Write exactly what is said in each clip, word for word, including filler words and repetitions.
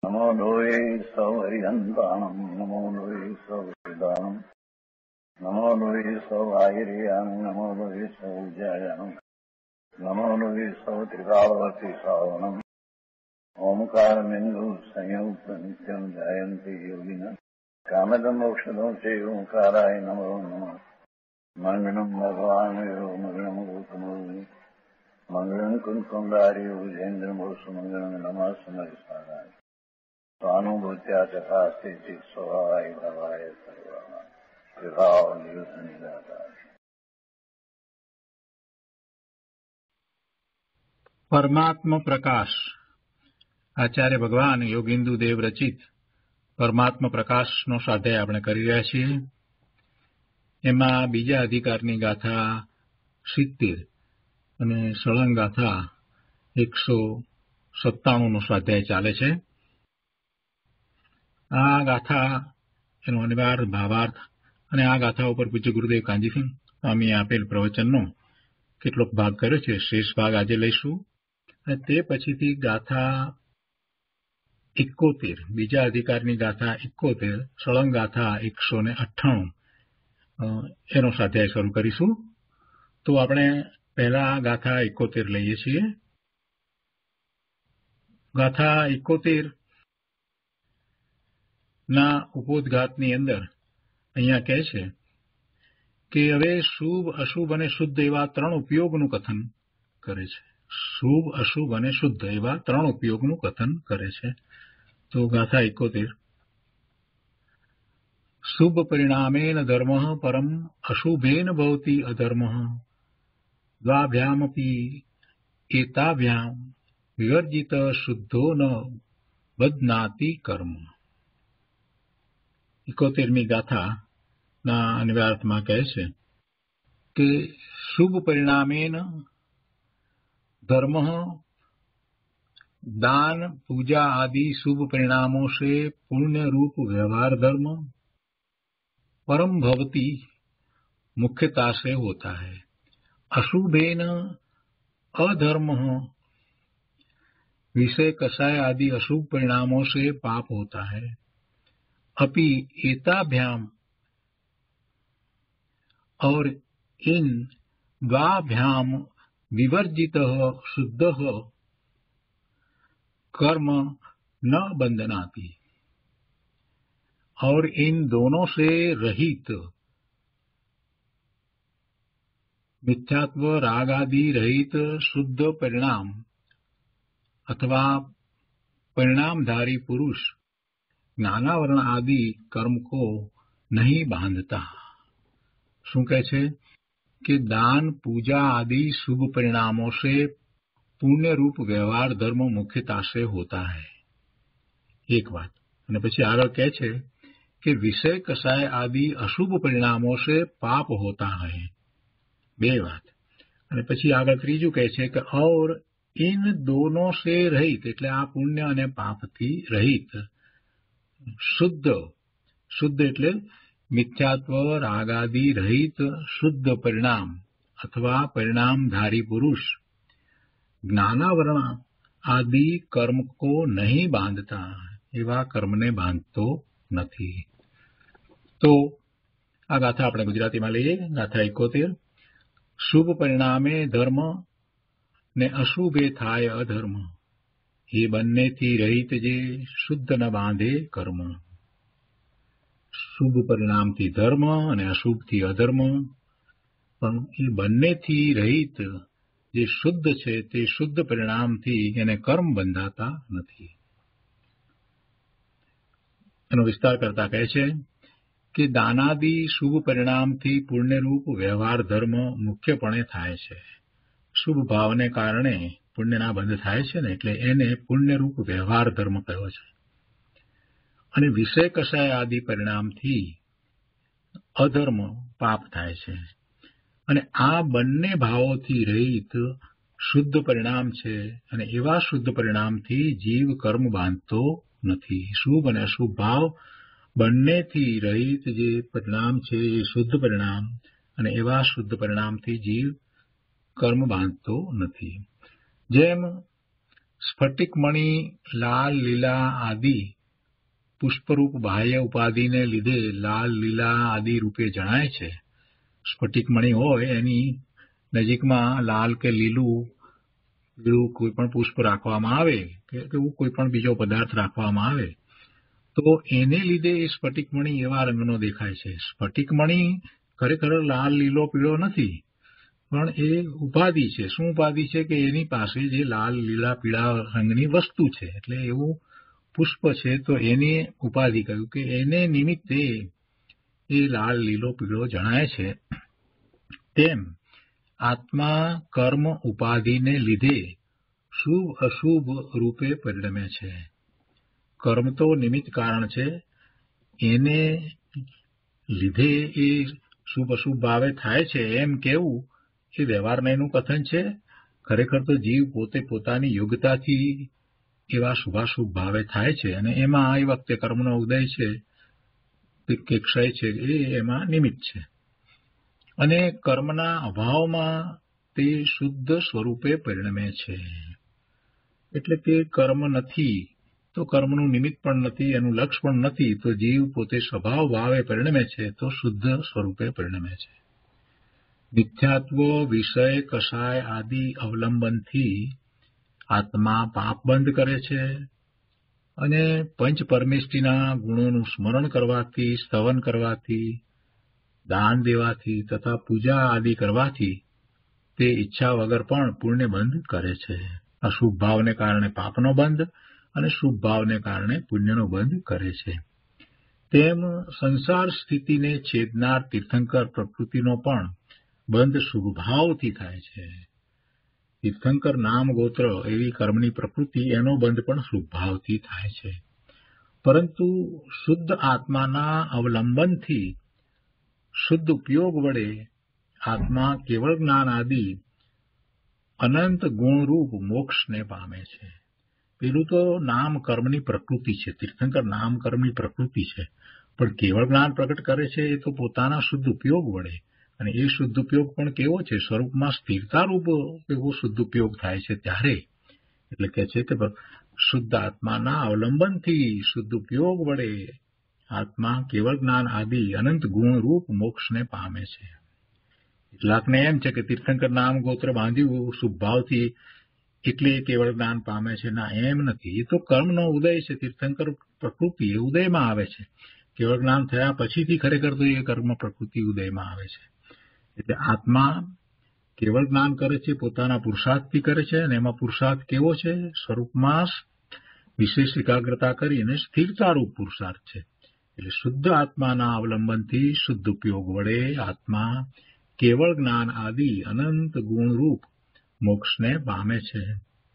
नमो लोये सौहरिहन्ताणम् नमो लोये सौहृदानम् नमो लोये सौभागिर्यानम् नमो लोये सौज्यायानम् नमो लोये सौत्रिकावती सावनम् ओंकारमिन्दु संयुक्त नित्यम् जयन्ति योगिनः कामदम् मोक्षदम् चैव ओंकाराय नमो नमः मङ्गलम् भगवान् यो मङ्गलम् गौतमो मङ्गलम् कुन्कुण्डारि विजेन्द्रमोसु मङ्गलम् नमः समरिसाराय स्वानुभूत्या चकास्ते चित् स्वभावाय भवाय सर्वाः विभाव नियुक्त निराकार। પરમાત્મ પ્રકાશ આચાર્ય ભગવાન યોગિન્દુ દેવ રચિત પરમાત્મ પ્રકાશનો સ્વાધ્યાય આપણે કરી રહ્યા છીએ. એમાં બીજા અધિકારની ગાથા સિત્તેર અને સળંગ ગાથા એકસો સત્તાણું નો સ્વાધ્યાય ચાલે છે. આ ગાથા એનો અનિવાર્ય ભાવાર્થ અને આ ગાથા ઉપર પૂજ્ય ગુરુદેવ કાંજીસિંહ સ્વામીએ આપેલ પ્રવચનનો કેટલોક ભાગ કર્યો છે. શેષ ભાગ આજે લઈશું અને તે પછીથી ગાથા એકોતેર બીજા અધિકારની ગાથા એકોતેર સળંગ ગાથા એકસો ને અઠ્ઠાણું એનો સ્વાધ્યાય શરૂ કરીશું. તો આપણે પહેલા ગાથા એકોતેર લઈએ છીએ. ગાથા એકોતેર ના ઉપોદઘાતની અંદર અહીંયા કહે છે કે હવે શુભ અશુભ અને શુદ્ધ એવા ત્રણ ઉપયોગનું કથન કરે છે. શુભ અશુભ અને શુદ્ધ એવા ત્રણ ઉપયોગનું કથન કરે છે. તો ગાથા એકોતેર શુભ પરિણામેન ધર્મ પરમ અશુભેન ભવતિ અધર્મ દ્વાભ્યામપી એતાભ્યામ વિવર્જિત શુદ્ધો ન બદનાતિ કર્મ. એકોતેરમી ગાથા ના અનિવાર્થમાં કહે છે કે શુભ પરિણામેન धर्म दान पूजा आदि शुभ परिणामों से पुण्य रूप व्यवहार धर्म परम भवती मुख्यता से होता है. अशुभेन अधर्म विषय कषाय आदि अशुभ परिणामों से पाप होता है. अपि एताभ्याम और इन द्वाभ्याम विवर्जित शुद्ध कर्म न बंधनाति. और इन दोनों से रहित मिथ्यात्व राग आदि रहित शुद्ध परिणाम अथवा परिणामधारी पुरुष ज्ञानावरण आदि कर्म को नहीं बांधता. शू कहे छे कि दान पूजा आदि शुभ परिणामों से पुण्य रूप व्यवहार धर्म मुख्यता से होता है. एक बात. અને પછી આગળ કહે છે કે વિષય કષાય આદि અશુભ પરિણામો से पाप होता है. બે વાત. અને પછી આગળ ત્રીજું કહે છે કે और इन दोनों से रहित એટલે આ પુણ્ય અને પાપથી રહિત શુદ્ધ શુદ્ધ એટલે मिथ्यात्व रागादि रहित शुद्ध परिणाम अथवा परिणामधारी पुरुष ज्ञानावरण आदि कर्म को नहीं बांधता. एवा कर्म ने बांधतो नहीं. तो आ गाथा अपने गुजराती में लीए. गाथा एकोतेर शुभ परिणामे धर्म ने अशुभे थाय अधर्म ये बन्ने थी रहित जे शुद्ध न बांधे कर्म. શુભ પરિણામથી ધર્મ અને અશુભથી અધર્મ પણ એ બંનેથી રહિત જે શુદ્ધ છે તે શુદ્ધ પરિણામથી એને કર્મ બંધાતા નથી. એનો વિસ્તાર કરતા કહે છે કે દાનાદિ શુભ પરિણામથી પુણ્યરૂપ વ્યવહાર ધર્મ મુખ્યપણે થાય છે. શુભ ભાવને કારણે પુણ્યના બંધ થાય છે ને એટલે એને પુણ્યરૂપ વ્યવહાર ધર્મ કહ્યો છે. અને વિષય કષાય આદિ પરિણામથી અધર્મ પાપ થાય છે. અને આ બંને ભાવોથી રહિત શુદ્ધ પરિણામ છે અને એવા શુદ્ધ પરિણામથી જીવ કર્મ બાંધતો નથી. શુભ અને અશુભ ભાવ બંનેથી રહિત જે પરિણામ છે એ શુદ્ધ પરિણામ અને એવા શુદ્ધ પરિણામથી જીવ કર્મ બાંધતો નથી. જેમ સ્ફટિકમણી લાલ લીલા આદિ પુષ્પરૂપ બાહ્ય ઉપાધિને લીધે લાલ લીલા આદિ રૂપે જણાય છે. સ્ફટિકમણી હોય એની નજીકમાં લાલ કે લીલું લીલું કોઈ પણ પુષ્પ રાખવામાં આવે કે એવું કોઈ પણ બીજો પદાર્થ રાખવામાં આવે તો એને લીધે એ સ્ફટિકમણી એવા રંગનો દેખાય છે. સ્ફટિકમણી ખરેખર લાલ લીલો પીળો નથી, પણ એ ઉપાધિ છે. શું ઉપાધિ છે કે એની પાસે જે લાલ લીલા પીળા રંગની વસ્તુ છે, એટલે એવું પુષ્પ છે તો એની ઉપાધિ કહ્યું કે એને નિમિત્તે એ લાલ લીલો પીળો જણાય છે. તેમ આત્મા કર્મ ઉપાધિને લીધે શુભ અશુભ રૂપે પરિણમે છે. કર્મ તો નિમિત્ત કારણ છે, એને લીધે એ શુભ અશુભ ભાવે થાય છે એમ કેવું એ વ્યવહારનું કથન છે. ખરેખર તો જીવ પોતે પોતાની યોગ્યતાથી એવા શુભાશુભ ભાવે થાય છે અને એમાં એ વખતે કર્મનો ઉદય છે કે ક્ષય છે એ એમાં નિમિત્ત છે. અને કર્મના અભાવમાં તે શુદ્ધ સ્વરૂપે પરિણમે છે. એટલે કે કર્મ નથી તો કર્મનું નિમિત્ત પણ નથી, એનું લક્ષ પણ નથી, તો જીવ પોતે સ્વભાવ ભાવે પરિણમે છે તો શુદ્ધ સ્વરૂપે પરિણમે છે. મિથ્યાત્વ વિષય કષાય આદિ અવલંબનથી આત્મા પાપ બંધ કરે છે અને પંચ પરમેષ્ટિના ગુણોનું સ્મરણ કરવાથી, સ્તવન કરવાથી, દાન દેવાથી તથા પૂજા આદિ કરવાથી તે ઈચ્છા વગર પણ પુણ્ય બંધ કરે છે. અશુભ ભાવને કારણે પાપનો બંધ અને શુભ ભાવને કારણે પુણ્યનો બંધ કરે છે. તેમ સંસાર સ્થિતિને છેદનાર તીર્થંકર પ્રકૃતિનો પણ બંધ શુભ ભાવથી થાય છે. તીર્થંકર નામ ગોત્ર એવી કર્મની પ્રકૃતિ એનો બંધ પણ શુભ ભાવથી થાય છે. પરંતુ શુદ્ધ આત્માના અવલંબનથી શુદ્ધ ઉપયોગ વડે આત્મા કેવળ જ્ઞાન આદિ અનંત ગુણરૂપ મોક્ષને પામે છે. પેલું તો નામ કર્મની પ્રકૃતિ છે, તીર્થંકર નામ કર્મની પ્રકૃતિ છે, પણ કેવળ જ્ઞાન પ્રગટ કરે છે એ તો પોતાના શુદ્ધ ઉપયોગ વડે, અને એ શુદ્ધ ઉપયોગ પણ કેવો છે? સ્વરૂપમાં સ્થિરતારૂપ એવો શુદ્ધ ઉપયોગ થાય છે ત્યારે. એટલે કે છે કે શુદ્ધ આત્માના અવલંબનથી શુદ્ધ ઉપયોગ વડે આત્મા કેવળ જ્ઞાન આદિ અનંત ગુણરૂપ મોક્ષને પામે છે. કેટલાકને એમ છે કે તીર્થંકર નામ ગોત્ર બાંધ્યું શુભ ભાવથી એટલે કેવળ જ્ઞાન પામે છે. ના, એમ નથી. એ તો કર્મનો ઉદય છે. તીર્થંકર પ્રકૃતિ એ ઉદયમાં આવે છે. કેવળ જ્ઞાન થયા પછીથી ખરેખર તો એ કર્મ પ્રકૃતિ ઉદયમાં આવે છે. એટલે આત્મા કેવળ જ્ઞાન કરે છે, પોતાના પુરુષાર્થથી કરે છે, અને એમાં પુરુષાર્થ કેવો છે? સ્વરૂપમાં વિશેષ એકાગ્રતા કરીને સ્થિરતારૂપ પુરુષાર્થ છે. એટલે શુદ્ધ આત્માના અવલંબનથી શુદ્ધ ઉપયોગ વડે આત્મા કેવળ જ્ઞાન આદિ અનંત ગુણરૂપ મોક્ષને પામે છે.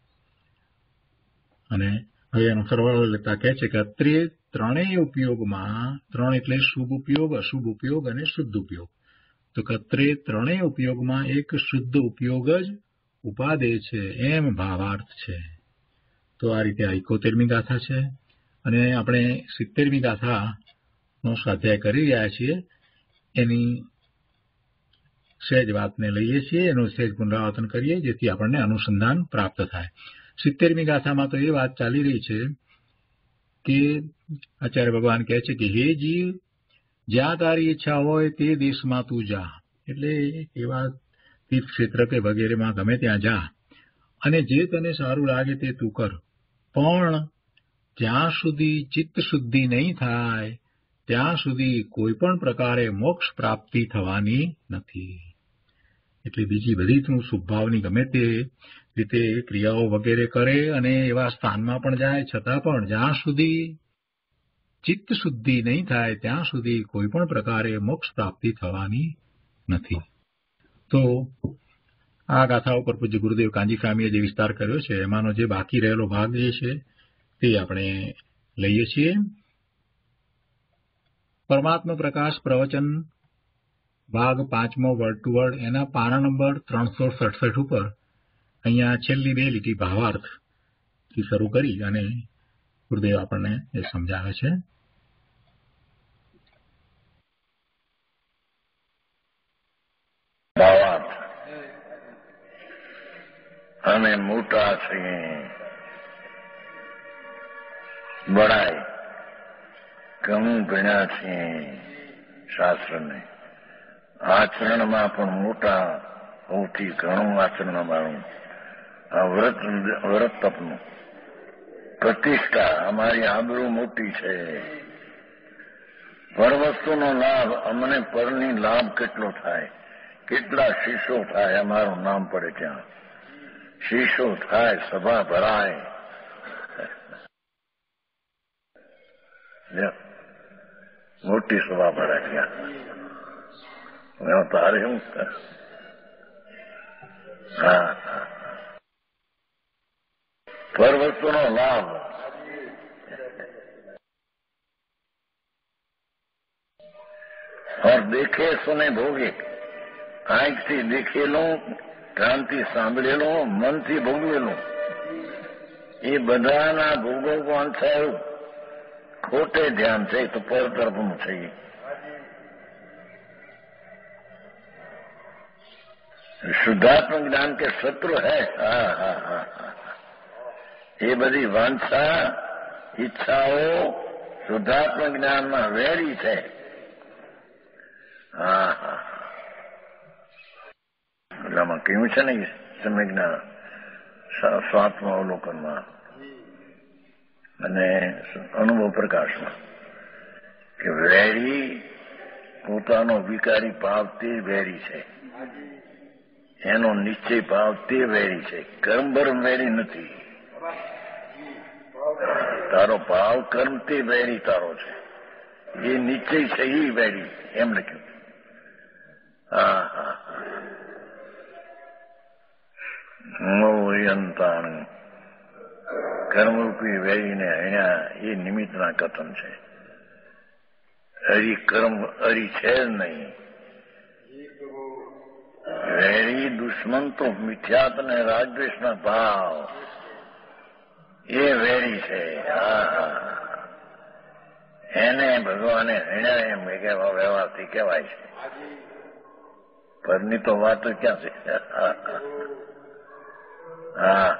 અને હવે એનો સરવાળો લેતા કહે છે કે અત્રે ત્રણેય ઉપયોગમાં, ત્રણ એટલે શુભ ઉપયોગ, અશુભ ઉપયોગ અને શુદ્ધ ઉપયોગ, તો અત્રે ત્રણેય ઉપયોગમાં એક શુદ્ધ ઉપયોગ જ ઉપાદેય છે એમ ભાવાર્થ છે. તો આ રીતે આ એકોતેરમી ગાથા છે. અને આપણે સિત્તેરમી ગાથાનો સ્વાધ્યાય કરી રહ્યા છીએ. એની સહેજ વાતને લઈએ છીએ, એનું સહેજ પુનરાવર્તન કરીએ જેથી આપણને અનુસંધાન પ્રાપ્ત થાય. સિત્તેરમી ગાથામાં તો એ વાત ચાલી રહી છે કે આચાર્ય ભગવાન કહે છે કે હે જીવ, જ્યાં તારી ઈચ્છા હોય તે દેશમાં તું જા. એટલે એવા તીર્થ ક્ષેત્ર કે વગેરેમાં ગમે ત્યાં જા અને જે તને સારું લાગે તે તું કર, પણ જ્યાં સુધી ચિત્ત શુદ્ધિ નહીં થાય ત્યાં સુધી કોઈ પણ પ્રકારે મોક્ષ પ્રાપ્તિ થવાની નથી. એટલે બીજી બધી તું શુભભાવની ગમે તે રીતે ક્રિયાઓ વગેરે કરે અને એવા સ્થાનમાં પણ જાય, છતાં પણ જ્યાં સુધી ચિત્ત શુદ્ધિ નહીં થાય ત્યાં સુધી કોઈ પણ પ્રકારે મોક્ષ પ્રાપ્તિ થવાની નથી. તો આ ગાથા ઉપર પૂજ્ય ગુરુદેવ કાંજી સ્વામીએ જે વિસ્તાર કર્યો છે એમાંનો જે બાકી રહેલો ભાગ જે છે તે આપણે લઈએ છીએ. પરમાત્મા પ્રકાશ પ્રવચન ભાગ પાંચમો વર્ડ ટુ વર્ડ, એના પાના નંબર ત્રણસો સડસઠ ઉપર અહીંયા છેલ્લી બે લીટી ભાવાર્થથી શરૂ કરી અને ગુરુદેવ આપણને એ સમજાવે છે. ભાવાર્થ. અમે મોટા છીએ બળાય. ઘણું ભણ્યા છીએ શાસ્ત્રને, આચરણમાં પણ મોટા સૌથી ઘણું આચરણ અમારું આ વ્રત વ્રત તપનું પ્રતિષ્ઠા, અમારી આબરૂ મોટી છે. પરવસ્તુનો લાભ, અમને પરની લાભ કેટલો થાય, કેટલા શીશો થાય, અમારું નામ પડે ત્યાં. શીશો થાય, સભા ભરાય. મોટી સભા ભરાય ત્યાં. તારે શું? હા હા, પરવસ્તુનો લાભ. और देखे सुने भोगे, આંખથી દેખેલું, કાનથી સાંભળેલું, મનથી ભોગવેલું, એ બધાના ભોગો કોણ થયું? ખોટે ધ્યાન છે તો પર તરફનું છે. શુદ્ધાત્મક જ્ઞાન કે શત્રુ હૈ. હા હા હા હા, એ બધી વાંછા, ઈચ્છાઓ શુદ્ધાત્મક જ્ઞાનમાં વેરી છે. હા હા, એટલામાં કહ્યું છે ને સમ્યકના સ્વાત્મ અવલોકનમાં અને અનુભવ પ્રકાશમાં કે વેરી પોતાનો વિકારી ભાવ તે વેરી છે, એનો નિશ્ચય ભાવ તે વેરી છે. કર્મ ભરમ વેરી નથી. તારો ભાવ કર્મ તે વેરી તારો છે, એ નિશ્ચય છે એ વેરી, એમ લખ્યું. હા હા, અંતાણ કર્મરૂપી વેરીને અહીંયા એ નિમિત્તના કથન છે. હરી કર્મ હરી છે જ નહીં. વેરી દુશ્મન તો મિથ્યાત ને રાગદ્વેષના ભાવ, એ વેરી છે. હા હા, એને ભગવાને હણ્યા એમ કેવા વ્યવહારથી કહેવાય છે. પરની તો વાતો ક્યાં છે? હા હા,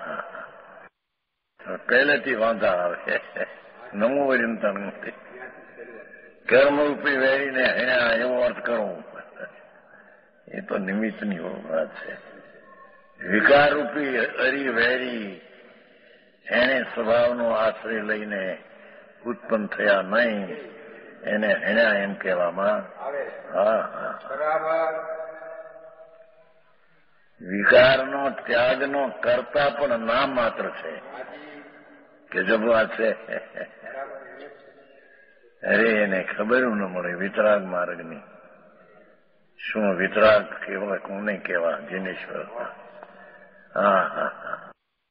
પહેલેથી વાંધા આવે. નમો વરિંતન કર્મરૂપી વેરીને હણ્યા એવો અર્થ કરવો, એ તો નિમિત્તની વાત છે. વિકારરૂપી હરી વેરી એને સ્વભાવનો આશ્રય લઈને ઉત્પન્ન થયા નહીં, એને હણ્યા એમ કહેવામાં. હા હા, વિકારનો ત્યાગનો કરતા પણ નામ માત્ર છે. કે જબ વાત છે. અરે એને ખબર ન મળે વિતરાગ માર્ગની. શું વિતરાગ કેવા કોને કેવા? જીનેશ્વર. હા હા હા,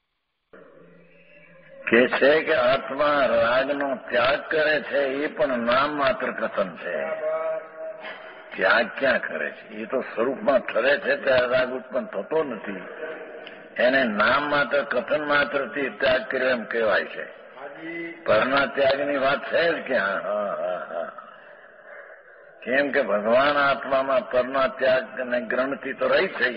કે છે કે આત્મા રાગનો ત્યાગ કરે છે, એ પણ નામ માત્ર કથન છે. ત્યાગ ક્યાં કરે છે? એ તો સ્વરૂપમાં ઠરે છે ત્યારે રાગ ઉત્પન્ન થતો નથી. એને નામ માત્ર કથન માત્રથી ત્યાગ કર્યો એમ કહેવાય છે. પરના ત્યાગની વાત છે જ ક્યાં? હા હા હા, કેમ કે ભગવાન આત્મામાં પરના ત્યાગ અને ગ્રહણથી તો રહી છે.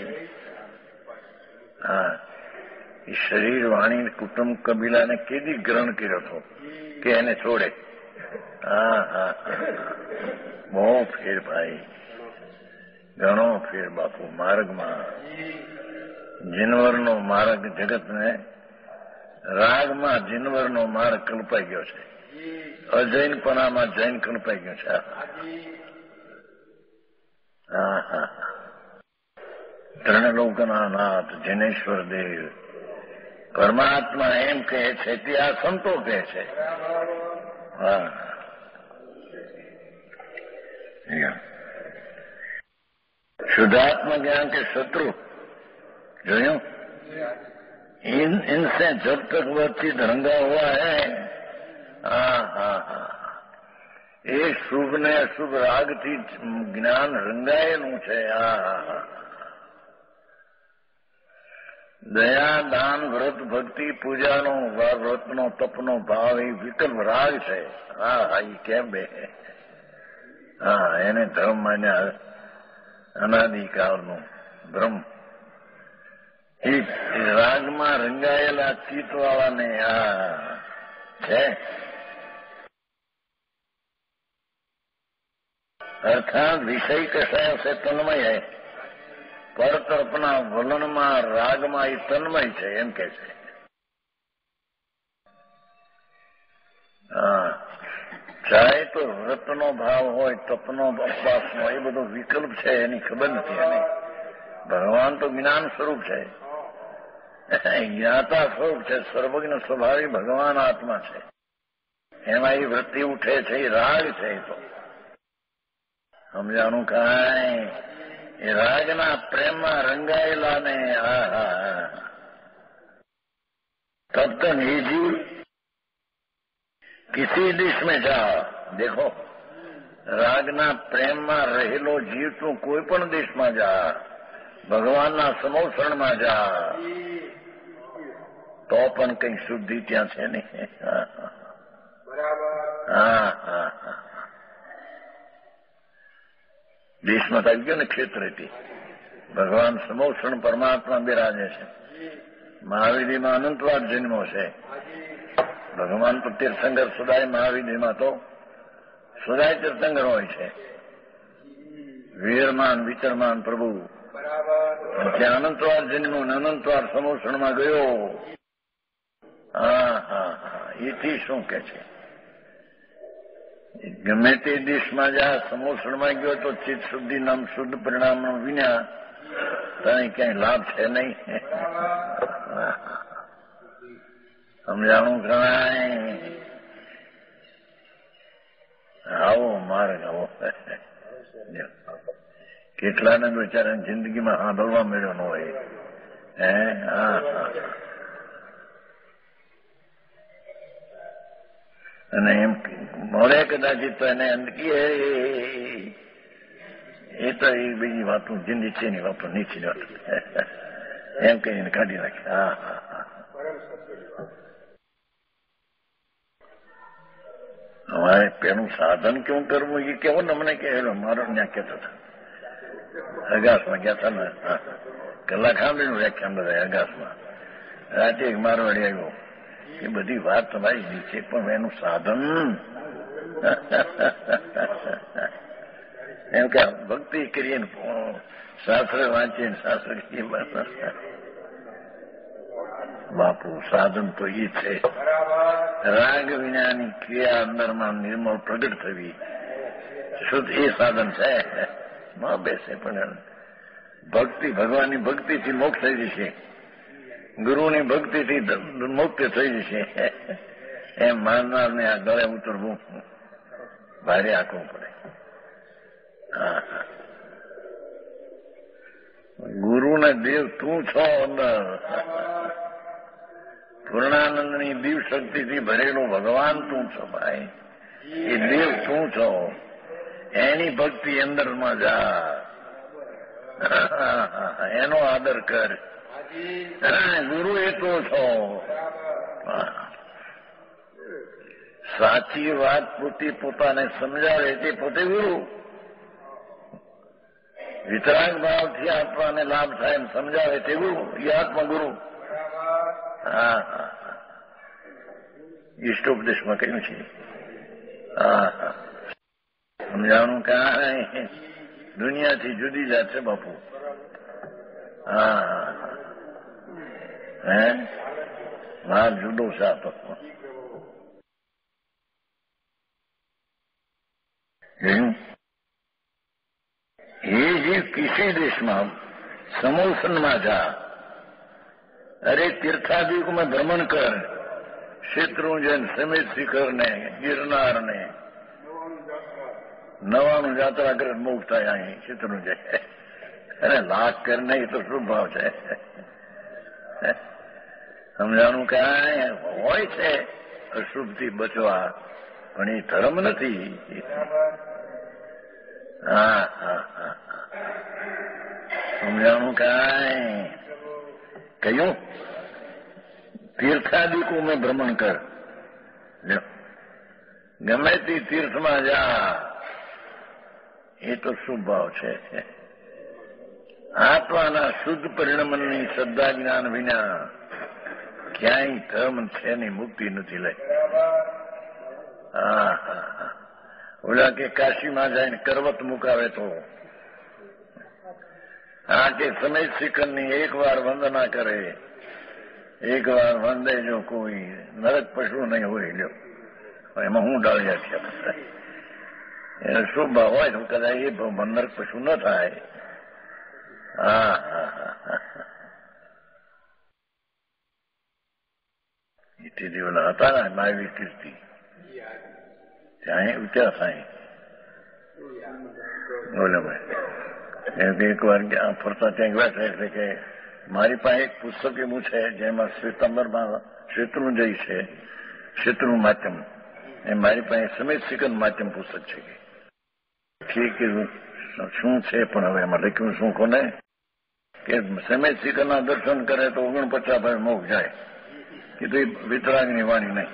હા, એ શરીર વાણી કુટુંબ કબીલાને કેદી ગ્રહણ કર્યો હતો કે એને છોડે? હા હા, બહુ ફેર ભાઈ, ઘણો ફેર બાપુ. માર્ગમાં જીનવરનો માર્ગ જગતને, રાગમાં જીનવરનો માર્ગ કલ્પાઈ ગયો છે. અજૈનપણામાં જૈન કલ્પાઈ ગયો છે. હા હા, ત્રણલોકના નાથ જીનેશ્વર દેવ પરમાત્મા એમ કહે છે તે આ સંતો કહે છે. હા, शुद्धात्मा ज्ञान के शत्रु जोयूं, इन इनसे जब तक वह चिद रंगा हुआ है, हाँ हाँ हाँ, એ શુભ ને અશુભ રાગથી જ્ઞાન રંગાયેલું છે. હા હા હા, દયા દાન વ્રત ભક્તિ પૂજાનો વ્રતનો તપનો ભાવ એ વિકલ્પ રાગ છે. હા હા, એ કેમ બે? હા, એને ધર્મ માન્યા અનાદિકાળનું બ્રહ્મ. એ રાગમાં રંગાયેલા ચિત્તવાળાને આ છે अर्थात विषय कषाय से तन्मय है, परतर्पना वलનમાં રાગમાં એ તન્મય છે એમ કે છે. હા, ચાહે તો વ્રતનો ભાવ હોય, તપનો, ઉપવાસનો, એ બધો વિકલ્પ છે, એની ખબર નથી એને. ભગવાન તો જ્ઞાન સ્વરૂપ છે, જ્ઞાતા સ્વરૂપ છે, સર્વજ્ઞ સ્વભાવી ભગવાન આત્મા છે. એમાં એ વૃત્તિ ઉઠે છે, એ રાગ છે. એ તો સમજાણું કાંઈ? એ રાગના પ્રેમમાં રંગાયેલા ને હા હા तब तक ये जीव किसी देश में जा, देखो રાગના પ્રેમમાં રહેલો જીવ તું કોઈ પણ દેશમાં જા, ભગવાનના સમોસણમાં જા, તો પણ કઈ શુદ્ધિ ત્યાં છે નહીં. હા હા હા દેશમાં આવી ગયો ને ક્ષેત્રેથી ભગવાન સમોસણ પરમાત્મા બિરાજે છે. મહાવીરીમાં અનંતવાર જન્મો છે. ભગવાન તો તીર્થંકર સદાય, મહાવીરીમાં તો સદાય તીર્થંકર હોય છે. વીરમાન વિચરમાન પ્રભુ ત્યાં અનંતવાર જન્મો ને અનંતવાર સમોસણમાં ગયો. હા હા હા એથી શું કે છે? ગમે તે દેશમાં જા, સમોસણમાં ગયો તો ચિત્ત શુદ્ધિ નામ શુદ્ધ પરિણામ વિના તને ક્યાંય લાભ છે નહીં. સમજાણું કાંઈ? આવો માર્ગ આવો. કેટલાને બિચારાની જિંદગીમાં સાંભળવા મળ્યો ન હોય. હે હા હા અને એમ મળે કદાચ તો એને અંદકી એ તો એ બીજી વાતો જિંદગી છે ની વાતો નીચી વાત એમ કહીને કાઢી નાખે. હા હા હા અમારે પેલું સાધન કેવું કરવું એ કેવું ને મને કહેલો મારો ત્યાં કહેતો હતો. અગાસમાં ગયા હતા ને, કલાક સાંભળ્યું વ્યાખ્યાન બધા અગાસમાં. રાતે એક મારવાડી આવ્યો, એ બધી વાત તમારી નીચે, પણ એનું સાધન એમ કે ભક્તિ કરીએ ને શાસ્ત્ર વાંચીએ ને શાસ્ત્ર બાપુ સાધન તો એ છે. રાગ વિનાની ક્રિયા અંદરમાં નિર્મળ પ્રગટ થવી શુદ્ધ એ સાધન છે. ન બેસે પણ ભક્તિ, ભગવાનની ભક્તિથી મોક્ષ થઈ જશે, ગુરુની ભક્તિથી મુક્ત થઈ જશે. એમ માનનારને આ ગળે ઉતરવું ભારે આંકવું પડે. હા ગુરુને દેવ તું છો અંદર, પૂર્ણાનંદની દિવ શક્તિથી ભરેલો ભગવાન તું છો ભાઈ. એ દેવ તું છો, એની ભક્તિ અંદરમાં જા, એનો આદર કર. ગુરુ એ તો છો. સાચી વાત પોતે પોતાને સમજાવે તે પોતે ગુરુ. વિતરાગ ભાવથી આત્માને લાભ થાય એમ સમજાવે તે ગુરુ, એ આત્મગુરુ. હા હા ઈષ્ટોપદેશમાં કહ્યું છે. હા હા સમજાણું કાંઈ? દુનિયાથી જુદી જાત છે બાપુ. હા હા હે માર જુદો સાતો એ જીવ કિસી દેશમાં સમોસનમાં જા, અરે તીર્થાદિકોમાં ભ્રમણ કર, શેત્રુંજય સમેત શિખર ને ગિરનાર ને નવાનું જાત્રા કરે મુક્ત થાય. અહીં શેત્રુંજય અરે લાખ કર નહીં તો શું ભાવ છે? સમજાણું કાંઈ? હોય છે અશુભથી બચવા, પણ એ ધર્મ નથી. હા હા હા સમજાણું કાંઈ? કયું તીર્થાદિકો મેં ભ્રમણ કર, ગમે તે તીર્થમાં જા, એ તો શુભ ભાવ છે. આત્માના શુદ્ધ પરિણમનની શ્રદ્ધા જ્ઞાન વિના ક્યાંય ધર્મ છે નહીં, મુક્તિ નથી લઈ. હા હા હા ઓલા કે કાશીમાં જઈને કરવત મુકાવે તો આ કે સમય શિખરની એક વાર વંદના કરે, એક વાર વંદે જો કોઈ નરક પશુ નહીં હોય લ્યો, એમાં હું ડાળ્યા છે એને શું ભાવ હોય તો કદાચ એ ભાવ નરક પશુ ન થાય. હા હા હા તેથી ઓલા હતા ને મહાવીર કીર્તિ ત્યાં ઉચ્ચા થાય બોલે ભાઈ એક વાર ફરતા ત્યાં ગયા છે એટલે કે મારી પાસે એક પુસ્તક એવું છે જેમાં શ્વેતાંબરમાં શેત્રુંજય છે, શેત્રુ માધ્યમ એ મારી પાસે સમેત સિકંદ માધ્યમ પુસ્તક છે. ઠીક શું છે પણ હવે એમાં લખ્યું શું કોને કે સમેત સિકંદના દર્શન કરે તો ઓગણપચાસ ભાઈ મોક્ષ જાય. કીધું વિતરાગની વાણી નહીં,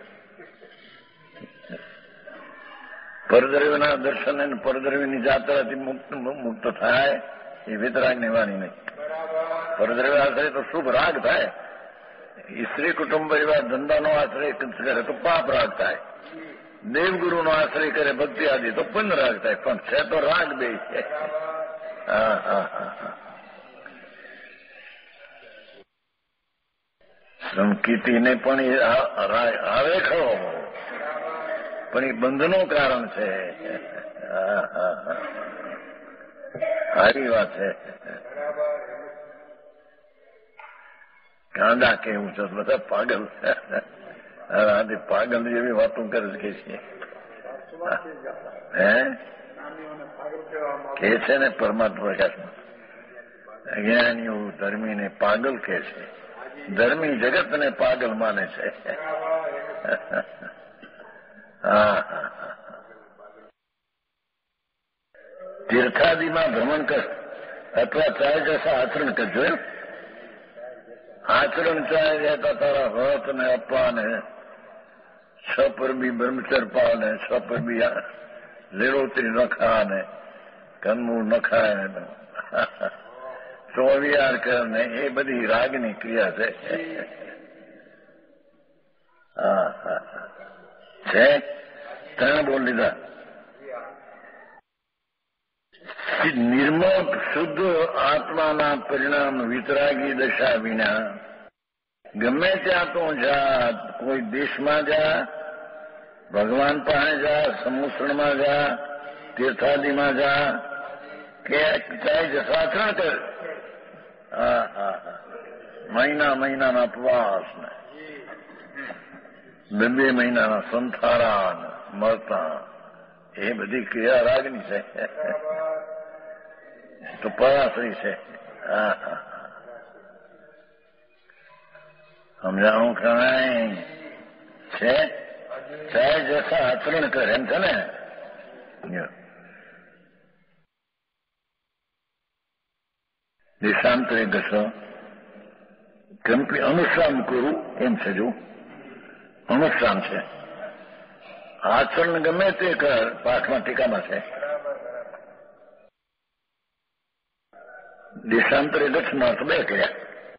પરદ્રવ્યના દર્શન અને પરદ્રવ્યની જાત્રાથી મુક્ત મુક્ત થાય એ વિતરાગની વાણી નહીં. પરદ્રવ્ય આશ્રય તો શુભ રાગ થાય, સ્ત્રી કુટુંબ પરિવાર ધંધાનો આશ્રય કરે તો પાપ રાગ થાય, દેવગુરુનો આશ્રય કરે ભક્તિ આદિ તો પુણ્ય રાગ થાય, પણ છે તો રાગ બે છે. હા હા હા હા સંકીર્તિને પણ એ આવે ખરો પણ એ બંધનું કારણ છે. સારી વાત છે. ગાંડા કેવું છે બધા પાગલ, આજે પાગલ જેવી વાતો કરે કે છે હે કે છે ને પરમાત્મા પ્રકાશમાં અજ્ઞાનીઓ ધર્મીને પાગલ કે છે, ધર્મી જગતને પાગલ માને છે. હા તીર્થાદિમાં ભ્રમણ કર અથવા ચાહે જૈસા આચરણ કરજો. આચરણ ચાહે જતા તારા વ્રત ને અપા ને છ પર બી બ્રહ્મચર પા ને છ પર બી લીલોતરી ન ખા ને કંદમૂળ ન ખાય ને ચોવિયાર કર ને એ બધી રાગની ક્રિયા છે. હા હા છે ત્રણ બોલ લીધા. નિર્મોક શુદ્ધ આત્માના પરિણામ વિતરાગી દશા વિના ગમે ત્યાં તો જા, કોઈ દેશમાં જા, ભગવાન પાસે જા, સમુસણમાં જા, તીર્થાદિમાં જા કે ચાહે જસાચરણ કર. હા હા હા મહિના મહિનાના ઉપવાસ ને બે બે મહિનાના સંથારા મળતા એ બધી ક્રિયા રાગની છે તો પરાશ્રી છે. હા હા સમજાણું કરાય છે. ચાહે જસા આચરણ કરે એમ છે ને. દેશાંતરે દશ કંપી અનુશ્રામ કરું એમ છે. જો અનુશ્રામ છે, આચરણ ગમે તે કર, પાઠમાં ટીકામાં છે. દેશાંતરે દક્ષમાં તો બે કર્યા,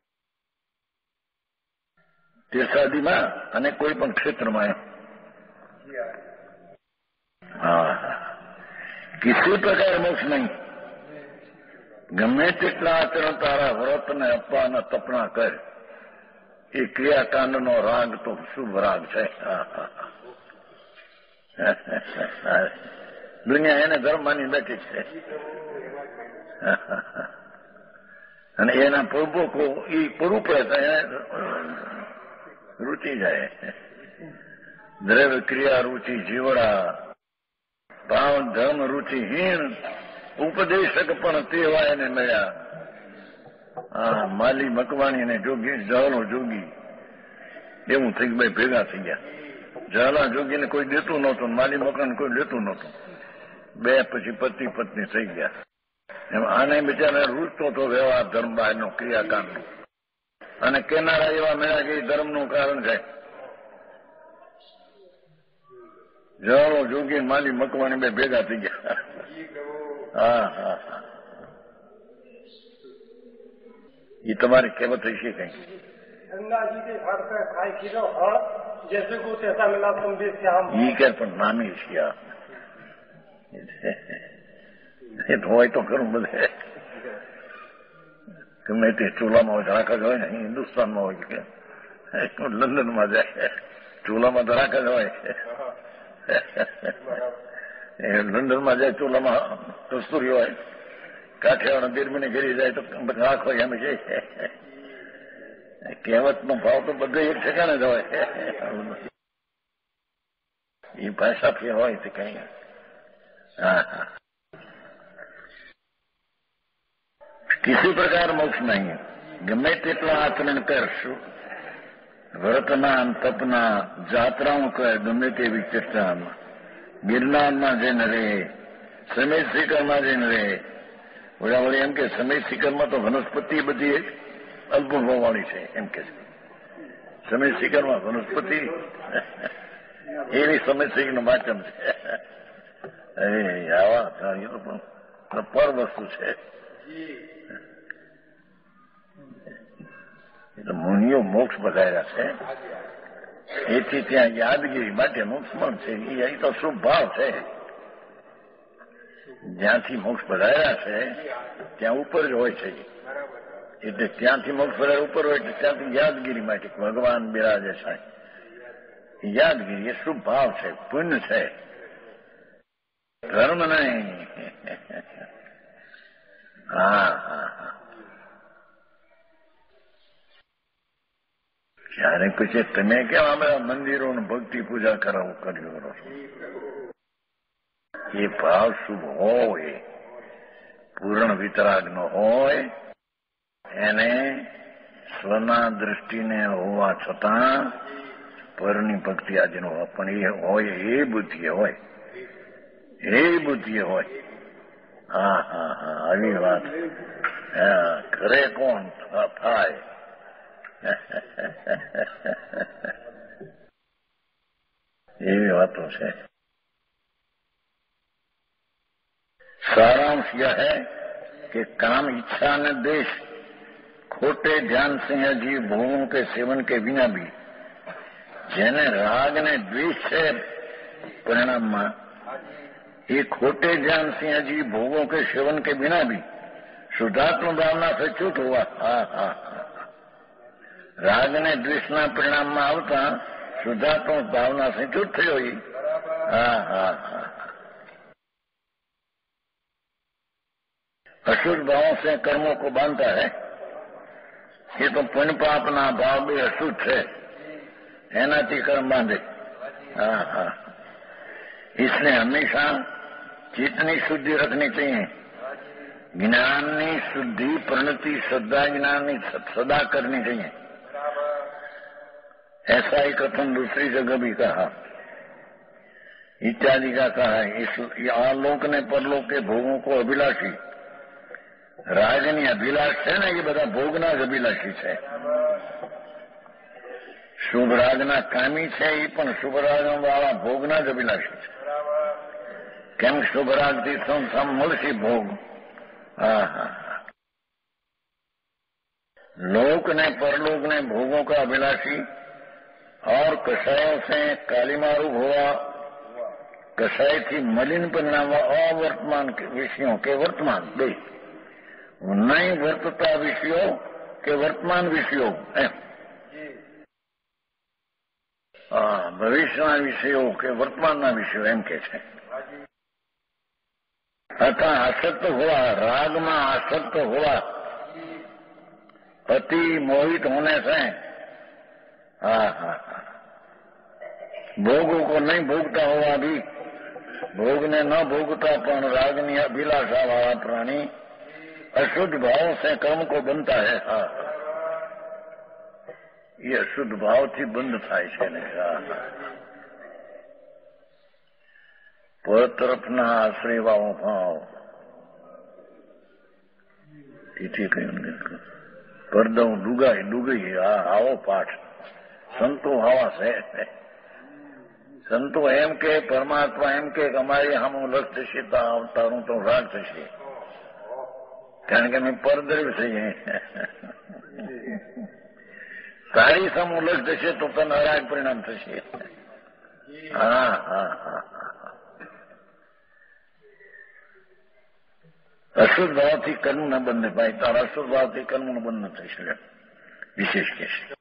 તીર્થાદિમાં અને કોઈ પણ ક્ષેત્રમાં. હા કિસી પ્રકાર મોક્ષ નહીં. ગમે તેટલા આચરણ તારા વ્રત ને અપાના તપના કર, એ ક્રિયાકાંડનો રાગ તો શુભ રાગ છે. દુનિયા એને ધર્મ માની બેઠી છે અને એના પ્રભોકો એ પૂરું પડે એને રૂચી જાય. દ્રવ્ય ક્રિયા રૂચિ જીવડા ભાવ ધર્મ રૂચિહીન ઉપદેશક પણ તેવા એને મળ્યા. હા માલી મકવાણી ને જોગી જહલો જોગી એવું થઈ ભાઈ ભેગા થઈ ગયા. જહલા જોગીને કોઈ દેતું નહોતું, માલી મકાન કોઈ લેતું નહોતું. બે પછી પતિ પત્ની થઈ ગયા. એમ આને બિચારા રૂચતો તો વ્યવહાર ધર્મ બહારનો ક્રિયાકાંડનો, અને કેનારા એવા મળ્યા કે ધર્મનું કારણ છે. જહલો જોગી માલી મકવાણી બે ભેગા થઈ ગયા. હા હા હા એ તમારી કહેવત હશે કઈ. ઈ કે પણ નામી છે. એ તો હોય તો ખરું બધે ગમે તે ચૂલામાં હોય ધડાકા જ હોય ને હિન્દુસ્તાનમાં હોય કે લંડનમાં જાય ચૂલામાં ધડાકા જ હોય લંડનમાં જાય ચૂલામાં કસ્તુરી હોય કાઠિયાવાડ બિરમની ઘેરી જાય તો આંખ હોય એમ છે કહેવતનો ભાવ તો બધે એક ઠેકાણે જ હોય એ ભાષા ફેર હોય તો કઈ હા હા किसी प्रकार मोक्ष नहीं गमे तेटला आचरण करशु व्रतना तपना जात्राओं कर गमे तेवी चेष्टाમાં ગિરનારમાં જઈને રે સમય શિખરમાં જઈને રે ઓલા વળી એમ કે સમય શિખરમાં તો વનસ્પતિ બધી અલ્પભાવ વાળી છે એમ કે સમય શિખરમાં વનસ્પતિ એવી સમય શિખરનું વાચન છે અરે આવા એ તો પણ પર વસ્તુ છે એટલે મુનિઓ મોક્ષ બધાર્યા છે એથી ત્યાં યાદગીરી માટેનું સ્મરણ છે એ તો શુભ ભાવ છે જ્યાંથી મોક્ષ બધાર્યા છે ત્યાં ઉપર જ હોય છે એટલે ત્યાંથી મોક્ષ બધાર ઉપર હોય એટલે ત્યાંથી યાદગીરી માટે ભગવાન બિરાજે છે યાદગીરી એ શુભ ભાવ છે પુણ્ય છે ધર્મ નહીં હા હા હા ત્યારે પછી તમે કેમ આ મંદિરોને ભક્તિ પૂજા કરાવું કર્યું કરો છો એ ભાવ શુભ હોય પૂર્ણ વિતરાગ નો હોય એને સ્વના દ્રષ્ટિને હોવા છતાં પરની ભક્તિ આજે નો પણ એ હોય એ બુદ્ધિ હોય એ બુદ્ધિ હોય હા હા હા આવી વાત ઘરે કોણ થાય એવી વાતો છે सारांश यह है कि काम इच्छा न देश खोटे ध्यान से अजीव भोगों के सेवन के बिना भी જેને રાગ ને દ્વેષ છે પરિણામમાં એ खोटे ध्यान से अजीव भोगों के सेवन के बिना भी शुद्धात्म भावना से च्युत हुआ હા હા રાગ ને દ્વેષના પરિણામમાં આવતા शुद्धात्म भावना से च्युत થયો એ હા હા હા अशुद्ध भावों से कर्मों को बांधता है ये तो पुण्य पापना भाव भी अशुद्ध है एनाથી कर्म बांधे हाँ हाँ इसलिए हमेशा चित्तनी शुद्धि रखनी चाहिए ज्ञाननी शुद्धि प्रणति श्रद्धा ज्ञान सदा करनी चाहिए ऐसा ही कथन दूसरी जगह भी कहा इत्यादि का कहा है इस आलोक ने परलोक के भोगों को अभिलाषी રાજની અભિલાષ છે ને એ બધા ભોગના જ અભિલાષી છે શુભ રાજના કામી છે એ પણ શુભ રાજ વાળા ભોગના જ અભિલાષી છે કેમ શુભ રાજથી સંસાર મળશે ભોગ હા હા लोक ने परलोक ने भोगों का अभिलाषी और कषायों से कालीमारू हुआ कषाय थी मलिन परिणाम अवर्तमान विषयों के वर्तमान दे नहीं वर्तता विषयों के वर्तमान विषयों एम भविष्यના વિષયો કે વર્તમાનના વિષયો એમ કે છે તથા આસક્ત हुआ राग में आसक्त हुआ अति मोहित होने से हाँ हाँ भोगों को नहीं भोगता हुआ भी भोगने न भोगता पण रागनी अभिलाषा वाला प्राणी अशुद्ध भाव से कर्म को बनता है हाँ ये अशुद्ध भाव थी बंद થાય છે ને પર તરફના આશ્રયવાળો ભાવ તેથી કહ્યું પરદવ ડુગાઈ ડુગઈ આ આવો પાઠ સંતો આવા છે સંતો એમ કે પરમાત્મા એમ કે અમારી હમ લક્ષ થશે તો તારું તો રાગ થશે કારણ કે અમે પરદ્રવ્ય છીએ તારી સમ ઉલટ થશે તો તને અરાગ પરિણામ થશે હા હા હા અશુદ્ધ ભાવથી કર્મ ન બંને ભાઈ, તારા અશુદ્ધ ભાવથી કર્મનું બંધ થઈ શકે. વિશેષ કે છે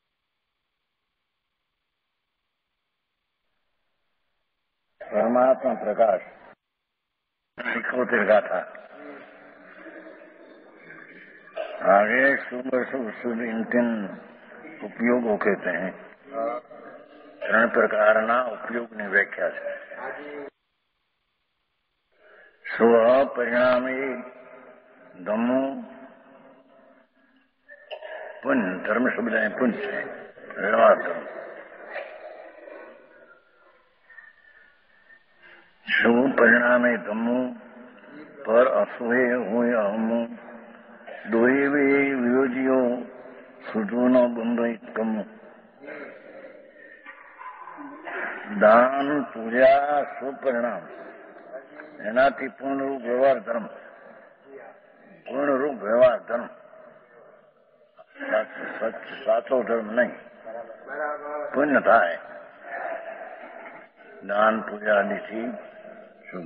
परमात्मा प्रकाश इकोतेर गाथा. आगे शुभ शुभ शुभ इन तीन उपयोगों कहते हैं. ત્રણ પ્રકારના ઉપયોગની વ્યાખ્યા છે. સ્વ પરિણામી ધમ્મો પુણ્ય. ધર્મ શબ્દ પુણ્ય છે, વ્યવહાર ધર્મ. શુભ પરિણામે ધમ્મો પર અસુહે હોય અહમો દોહે વિયોજીઓ સુધુનો બંધ કમો. દાન પૂજા સુપરિણામ એનાથી પૂર્ણરૂપ વ્યવહાર ધર્મ. પૂર્ણરૂપ વ્યવહાર ધર્મ, સાચો ધર્મ નહીં. પુણ્ય થાય દાન પૂજા આદિથી શુભ.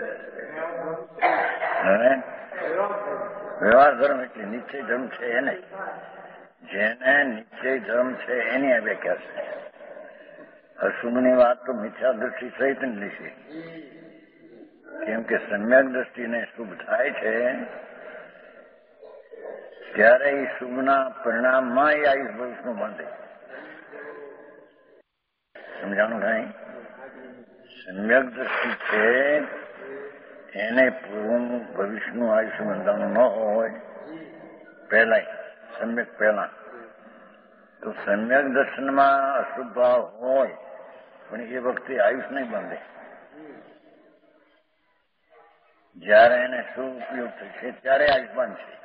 હવે વ્યવહાર ધર્મ એટલે નિશ્ચય ધર્મ છે એને, જેને નિશ્ચય ધર્મ છે એની આ વ્યાખ્યા છે. અશુભની વાત તો મિથ્યા દ્રષ્ટિ સહિત જ લેશે, કેમ કે સમ્યક દ્રષ્ટિને શુભ થાય છે ત્યારે એ શુભના પરિણામમાં એ આયુષ ભવિષ્યનું બાંધે. સમજાણું થાય? સમ્યક દ્રષ્ટિ છે એને પૂર્વનું ભવિષ્યનું આયુષ્ય બંધાનું ન હોય પહેલા, સમ્યક પહેલા તો સમ્યક દર્શનમાં અશુભ ભાવ હોય પણ એ વખતે આયુષ નહીં બાંધે. જયારે એને શુભ ઉપયોગ થશે ત્યારે આયુષ બાંધશે.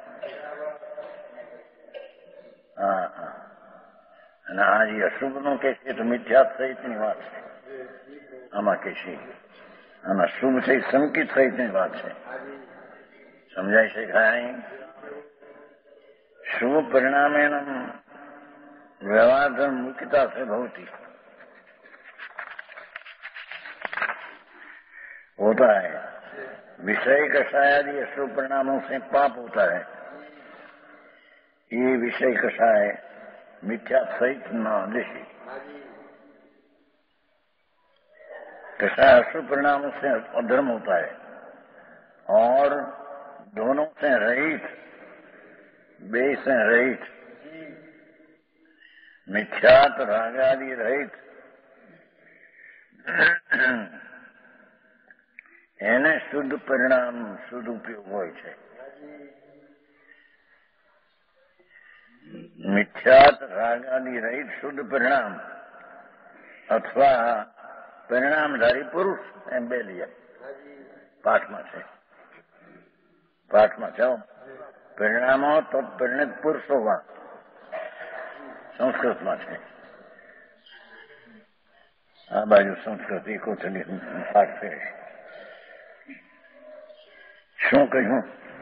હા હા. અને આ જે અશુભનું કે છે તો મિથ્યા સહિતની વાત છે. આમાં કે છે આમાં શુભ છે સંકિત સહિતની વાત છે. સમજાય છે કાંઈ? શુભ પરિણામે व्यवहार धर्म मुख्यता से बहुत ही होता है. विषय कषायादि अशुभ परिणामों से पाप होता है. ये विषय कषाय मिथ्या सहित न देशी. कषाय अशुभ परिणामों से अधर्म होता है और दोनों से रहित, बे से रहित, मिथ्यात रागादि रहित એને શુદ્ધ પરિણામ શુદ્ધ ઉપયોગ હોય છે. મિથ્યાત રાગાદિ રહિત શુદ્ધ પરિણામ અથવા પરિણામધારી પુરુષ એમ બે લીયા પાઠમાં છે. પાઠમાં છે પરિણામો તો પરિણિત પુરુષો વાત સંસ્કૃતમાં છે. આ બાજુ સંસ્કૃત એકોતેર પાઠ છે. શું કહ્યું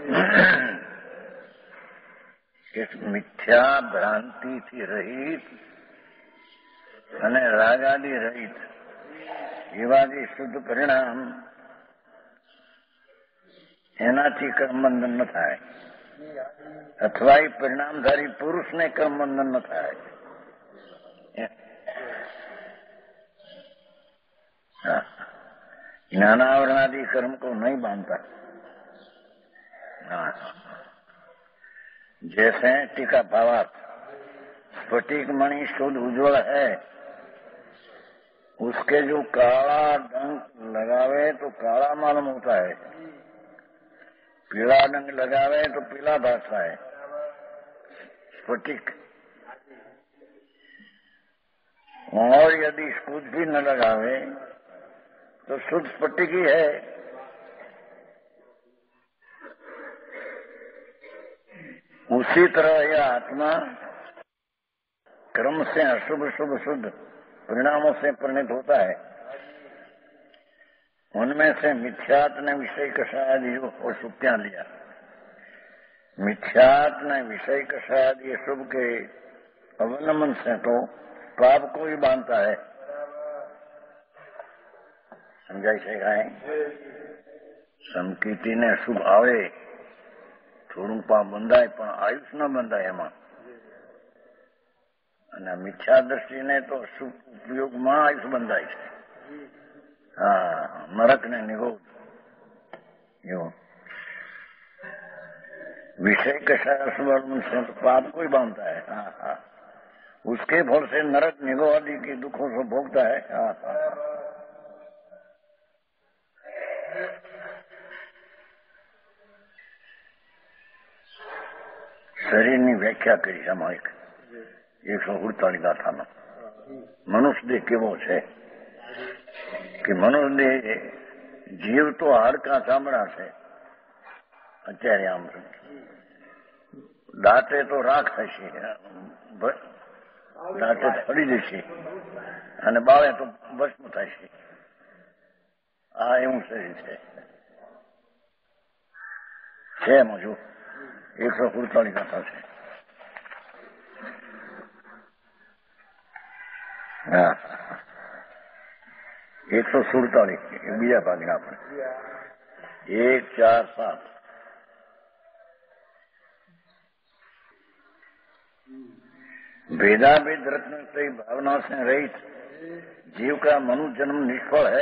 કે મિથ્યા ભ્રાંતિથી રહિત અને રાગાદિ રહિત એવા જે શુદ્ધ પરિણામ એનાથી કર્મબંધન ન થાય અથવા એ પરિણામધારી પુરુષને કર્મબંધન ન થાય. ज्ञानावरणादि कर्म को नहीं बांधता. जैसे टीका भावार्थ स्फटिक मणि शुद्ध उज्ज्वल है, उसके जो काला डंक लगावे तो काला मालूम होता है, पीला डंक लगावे तो पीला भासता है. स्फटिक. और यदि शुद्ध भी न लगावे तो शुद्ध स्फटिक ही है. उसी तरह यह आत्मा क्रम से अशुभ शुभ शुद्ध परिणामों से परिणित होता है. उनमें से मिथ्यात ने विषय कषायादि और सुप्त्यां लिया. मिथ्यात ने विषय कषायादि शुभ के अवलंबन से तो पाप को ही बांधता है. સમજાય છે કાંઈ? સંકિતિને શુભ આવે સ્વરૂપમાં બંધાય પણ આયુષ ન બંધાય એમાં. અને મિથ્યા દ્રષ્ટિને તો શુભ ઉપયોગમાં આયુષ બંધાય છે. હા, નરક ને નિરોધ એવું विषय कशा से तो पाप कोई बांधता है. हाँ हाँ, उसके फल से नरक निगो आदि के दुखों से भोगता है. हाँ हाँ, શરીરની વ્યાખ્યા કરી સામાયિક એકસો સુડતાલીસ ગાથામાં. મનુષ્ય દેહ કેવો છે કે મનુષ્ય દેહ જીવ તો હાડકા ચામડા છે. અત્યારે આમ દાંતે તો રાખ થશે, દાંતે ફરી જશે અને બાળે તો ભસ્મ થશે. આ એવું શરીર છે. છે એમાં જો એકસો સુડતાલીસ ગાથા છે. હા, એકસો સુડતાલીસ બીજા ભાગના આપણે એક ચાર સાત. भेदाभेद रत्न से भावना से रहित जीव का मनुष्य जन्म निष्फल है.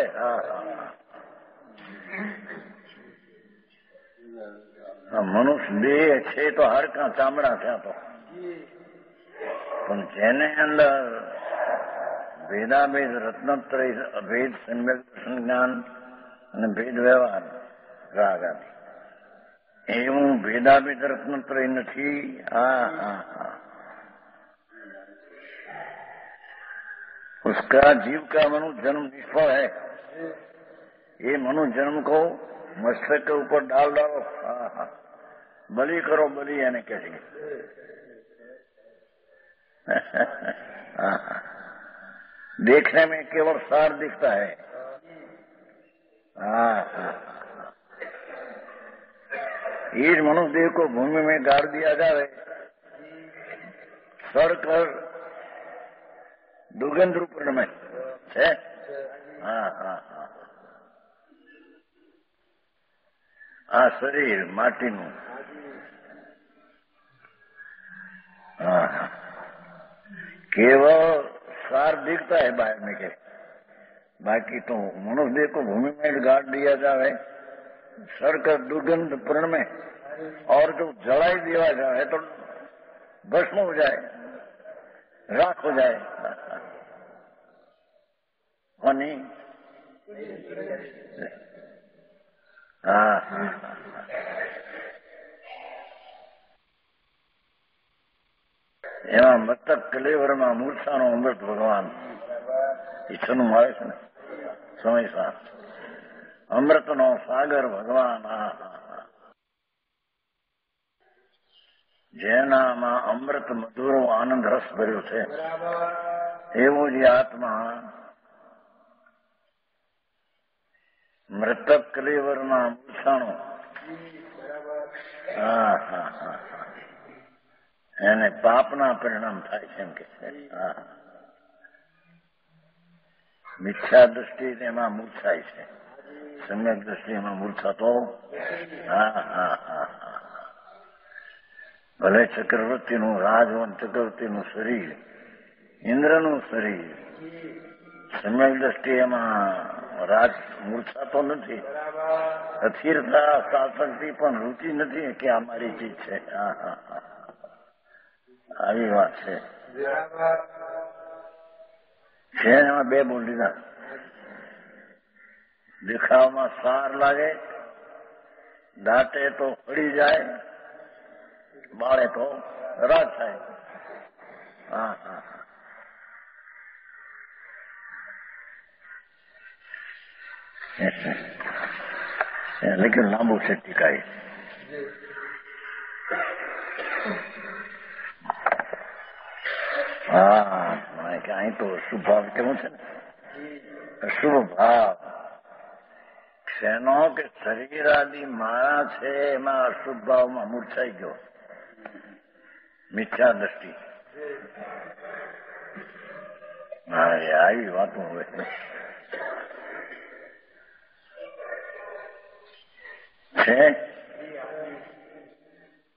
मनुष्य देह છે તો હાડકા ચામડા થયા તો, પણ જેને અંદર ભેદાભેદ રત્નત્રય અભેદ સમ્યક દર્શન જ્ઞાન અને ભેદ વ્યવહાર રાગ આદિ એવું ભેદાભેદ રત્નત્રય નથી. હા હા હા, उसका जीव का मनुष्य जन्म निष्फल है. ये मनुष्य जन्म को मस्तक के ऊपर डाल डालो. हाँ हाँ, बलि करो बलि यानी कैसे. हाँ हाँ, देखने में केवल सार दिखता है. हाँ हाँ, इस मनुष्य देह को भूमि में गाड़ दिया जाए, सर कर दुर्गंध रूप में है. हाँ हाँ हाँ, આ શરીર માટીનું. हाँ हाँ, केवल सार दिखता है बाहर में के, बाकी तो मनुष्य देह को भूमि में गाड़ दिया जाए, सड़कर दुर्गंध पूर्ण में, और जो जलाई दिया जाए तो भस्म हो जाए, राख हो जाए. नहीं. हाँ हाँ, એમાં મતક કલેવરમાં મૂર્છાનો અમૃત ભગવાન ઈચ્છાનું મળે છે ને સમય સાથ અમૃતનો સાગર ભગવાન. હા હા, જેનામાં અમૃત મધુરો આનંદ રસ ભર્યો છે એવો જ આત્મા મૃતક કલેવરમાં મૂર્છાનો. હા હા હા, એને પાપના પરિણામ થાય છે એમ કે છે. હા, મિથ્યા દ્રષ્ટિ એમાં મૂર્છાય છે, સમ્યક દ્રષ્ટિ એમાં મૂર્છાતો. હા હા હા હા, ભલે ચક્રવર્તીનું રાજવન ચક્રવર્તીનું શરીર, ઇન્દ્રનું શરીર, સમ્યક દ્રષ્ટિ એમાં રાજ મૂર્છાતો નથી. અસ્થિરતા શાસકથી પણ રુચિ નથી કે આ મારી ચીજ છે. હા હા હા, આવી વાત છે. છે એમાં બે બોલ દીધા. દેખાવમાં સાર લાગે, દાંતે તો ફળી જાય, બાળે તો રાજ થાય. હા હા, લેકિન લાંબુ છે ટીકાઈ. હા, અહીં તો અશુભ ભાવ કેવું છે ને, અશુભ ભાવ શેનો કે શરીર આદિ મારા છે એમાં અશુભ ભાવમાં મૂર્છાઈ ગયો. મિથ્યા દ્રષ્ટિ. હા, આવી વાતો હોય છે.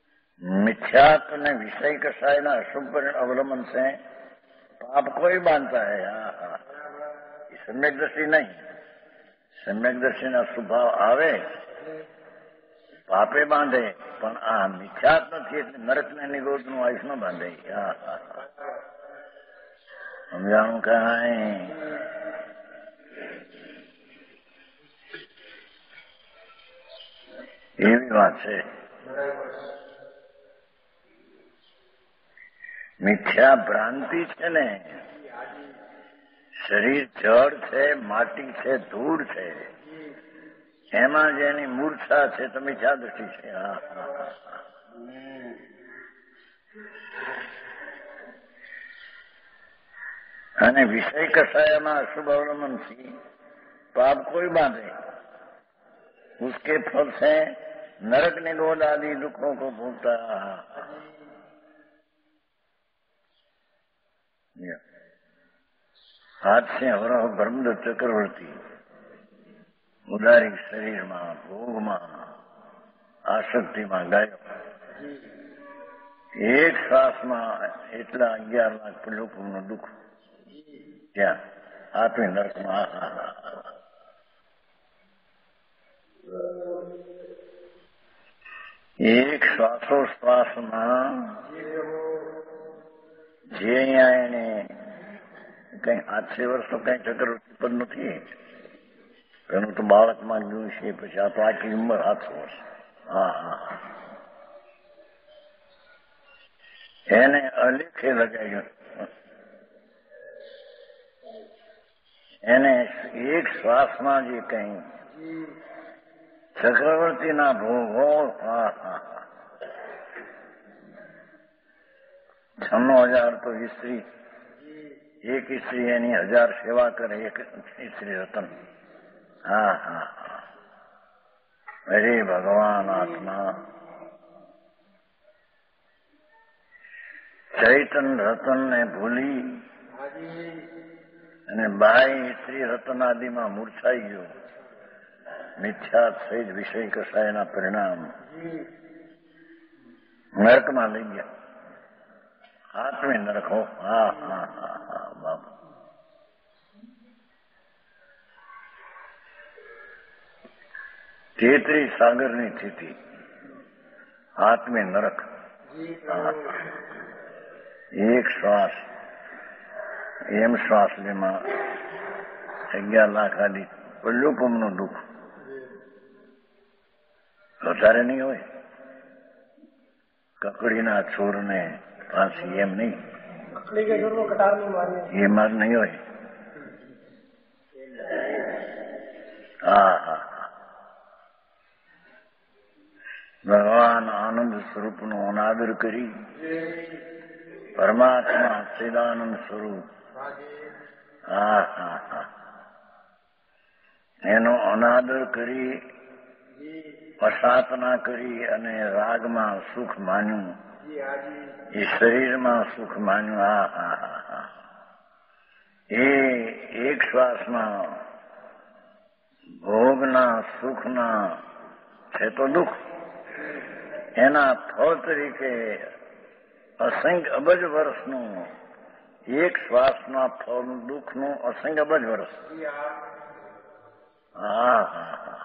मिथ्यात्व ने विषय कषाय ना अशुभ अवलंबन से पाप को ही बांधता है। हाँ हाँ, सम्यक दृष्टि नहीं, सम्यक दृष्टि ना स्वभाव आवे पापे बांधे, पण आ मिथ्यात्व थी એટલે નરક ને નિગોદ નું આયુષ ન બાંધે। હા હા, સમજાણું કાંઈ? એવી વાત છે। મિથ્યા ભ્રાંતિ છે ને, શરીર જળ છે, માટી છે, ધૂળ છે, એમાં જેની મૂર્છા છે તો મિથ્યા દૃષ્ટિ છે। હા હા, અને વિષય કષાયમાં અશુभ अवलंबन થી पाप कोई बांधे, उसके फल से नरक निगोद आदि दुखों को भोगता। हाथ से अवरह ब्रह्मदत्त चक्रवर्ती उदारी शरीर में भोग में आसक्ति में गयो, एक श्वास में एटला अगियार लाख लोगों नु दुख क्या आत्मी नरक में। एक श्वासोश्वास में जे अहियां एने कई आठसे वर्ष तो कई चक्रवर्ती पद नहीं, एनु तो बालक में गયું છે, પછી આ તો આખી ઉંમર આઠસો વર્ષ। હા હા, એને અલેખે લગાડ્યું, એને એક શ્વાસમાં જે કઈ ચક્રવર્તીના ભોગો। હા હા, છન્નો હજાર તો સ્ત્રી, એક સ્ત્રી એની હજાર સેવા કરે, એક સ્ત્રી રતન। હા હા, અરે ભગવાન આત્મા ચૈતન રતન ને ભૂલી અને બાઈ સ્ત્રી રતન આદિમાં મૂર્છાઈ ગયો, મિથ્યા સહિત વિષય કષાયના પરિણામ નરકમાં લઈ ગયા। આત્મી નરક હો। હા હા હા હા, બાબા તેત્રીસ સાગરની સ્થિતિ, આત્મી નરક। એક શ્વાસ એમ શ્વાસ લેમાં અગિયાર લાખ આદિ પલ્લુપમનું દુઃખ વધારે નહીં હોય? કકડીના છોરને ફાંસી એમ નહીં, એમાં જ નહીં હોય। હા હા, ભગવાન આનંદ સ્વરૂપનો અનાદર કરી, પરમાત્મા સચ્ચિદાનંદ સ્વરૂપ, હા હા હા, એનો અનાદર કરી, અસાતના કરી અને રાગમાં સુખ માન્યું, એ શરીરમાં સુખ માન્યું। હા હા હા હા, એ એક શ્વાસમાં ભોગના સુખના છે તો દુઃખ, એના ફળ તરીકે અસંખ્ય અબજ વર્ષનું એક શ્વાસના ફળ દુઃખનું અસંખ્ય અબજ વર્ષ। હા હા હા,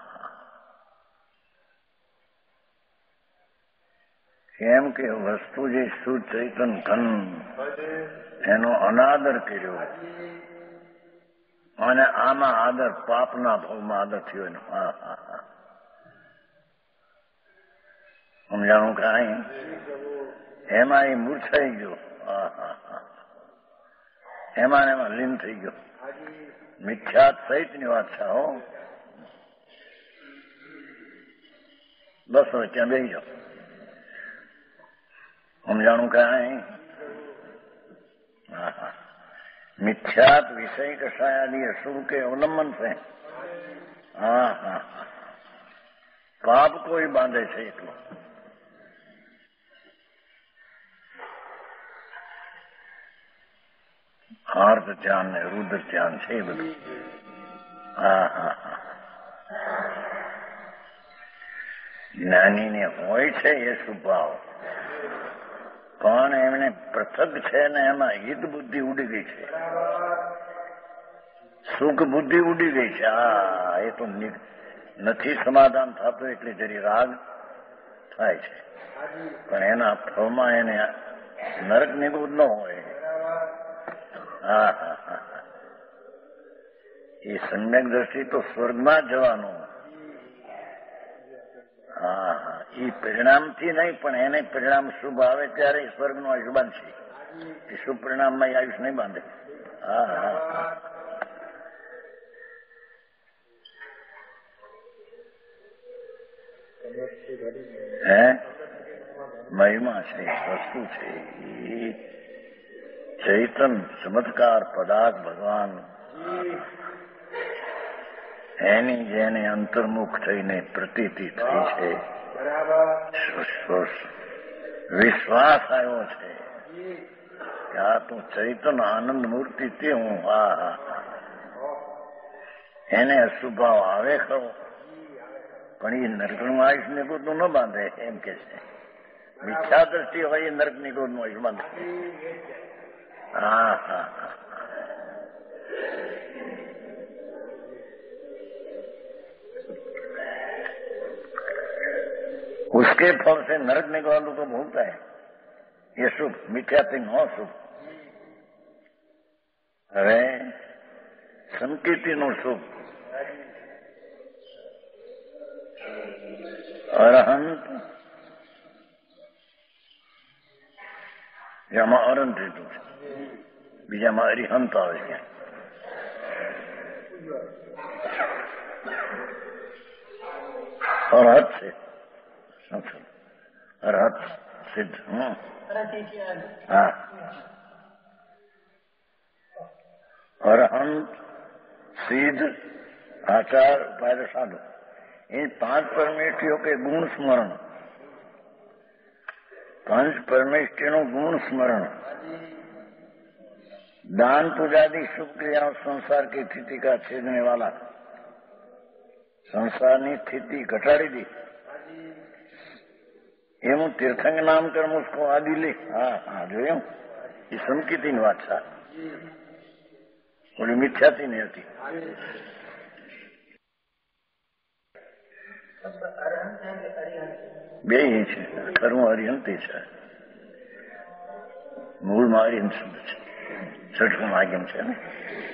કેમ કે વસ્તુ જે શુદ્ધ ચૈતન ઘન એનો અનાદર કર્યો અને આમાં આદર પાપના ભાવમાં આદર થયો એનો। હા હા હા, સમજાણું કાંઈ? એમાં એ મૂર્છાઈ ગયો। હા હા હા, એમાં એમાં લીન થઈ ગયો। મિથ્યાત સહિતની વાત છે હો। બસ હવે ત્યાં બેસી જાઓ, સમજાણું કાંઈ? હા હા, મિથ્યાત વિષય કષાયાદી અશુભ के अवलंबन से। હા હા, પાપ કોઈ બાંધે છે એટલું। હાર્દ ધ્યાન ને રુદ્ર ધ્યાન છે એ બધું। હા હા હા, જ્ઞાનીને હોય છે એ સ્વભાવ, પણ એમને પૃથક છે ને એમાં હિત બુદ્ધિ ઉડી ગઈ છે, સુખ બુદ્ધિ ઉડી ગઈ છે. આ એ તો નથી સમાધાન થતું એટલે જરી રાગ થાય છે, પણ એના ફળમાં એને નરક નિગુદ ન હોય. હા હા હા એ સમ્યક દ્રષ્ટિ તો સ્વર્ગમાં જવાનું. હા હા એ પરિણામથી નહીં, પણ એને પરિણામ શુભ આવે ત્યારે સ્વર્ગનું આયુષ બાંધશે. એ શુભ પરિણામમાં આયુષ નહીં બાંધે. હા હા હા હે મહિમા છે, વસ્તુ છે, ચૈતન ચમત્કાર પદાર્થ ભગવાન એની જેને અંતર્મુખ થઈને પ્રતીતિ થઈ છે, વિશ્વાસ આવ્યો છે કે આ તું ચૈતન આનંદ મૂર્તિ તે હું. હા હા એને અશુભાવ આવે ખરો, પણ એ નરકનું આયુષ નિગુદનું ન બાંધે એમ કે છે. મિથ્યા દ્રષ્ટિ હોય એ નરક નિગુદનું આયુષ બાંધે. હા હા હા उसके फल से नरक निकालू तो भूलता है ये शुभ, मिथ्याથી નો શુભ. હવે સંકીર્તિનું શુભ અરહંત, જેમાં અરંત લીધું છે, બીજામાં અરિહંત આવે છે. અરહત છે, અરહત સિદ્ધ. હા અરહંત સિદ્ધ આચાર ઉપાય સાધુ, इन पांच परमेष्ठियों के गुण स्मरण, पंच परमेष्ठियों गुण स्मरण, दान पूजादि शुभ क्रियाओं संसार की स्थिति का छेदने वाला, संसार की स्थिति घटाड़ी दी. एवं तीर्थंग नाम कर्म उसको आदि ले. हाँ हाँ जो ये संकित बात था, बोली मिथ्याती नहीं होती. બે છે, કર્મ અરિહંતી છે, મૂળમાં અરિહંત શબ્દ છે, છઠ્ઠું માધ્યમ છે ને.